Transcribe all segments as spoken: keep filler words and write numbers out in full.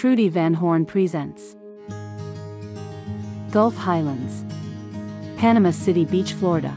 Trudy VanHorn presents Gulf Highlands, Panama City Beach, Florida.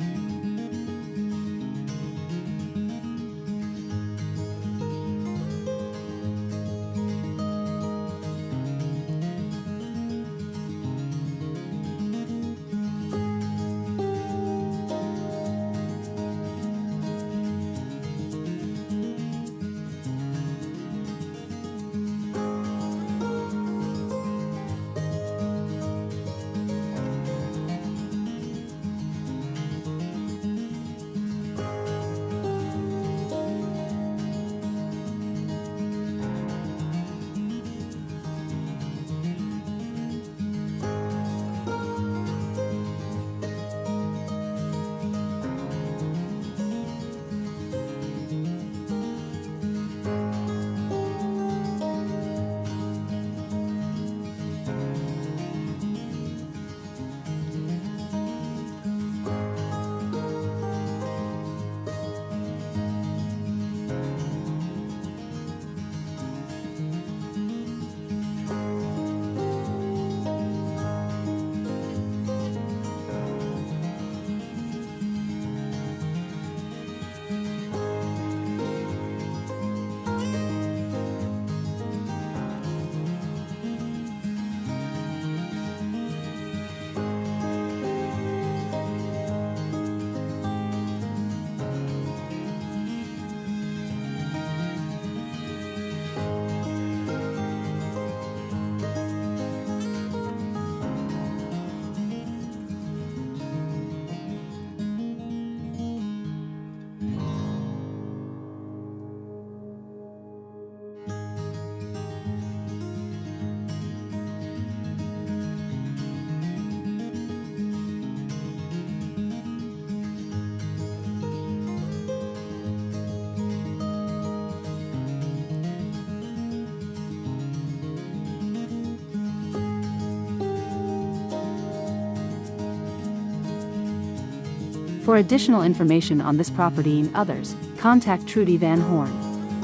For additional information on this property and others, contact Trudy VanHorn.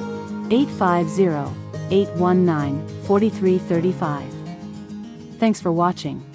eight five zero, eight one nine, four three three five. Thanks for watching.